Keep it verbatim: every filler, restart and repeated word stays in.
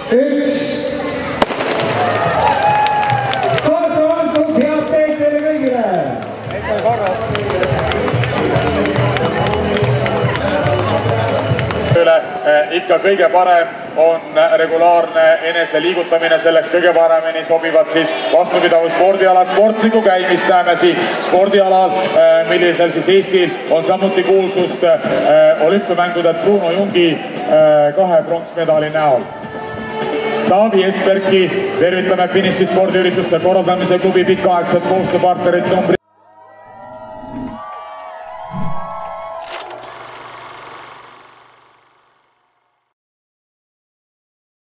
üks. Start on antud, head teed teile kõigile! Ikka kõige parem on regulaarne enese liigutamine, selleks kõige paremini sobivad siis vastupidavu spordiala sportlikku käimist. Näeme siin spordialal, millisel siis Eestil on samuti kuulsust olümpiamängudelt Bruno Jungi kahe pronksmedali näol. Taavi Esperki tervitame finiši spordiürituste korraldamise klubi pikaaegset koostööpartnerit numbri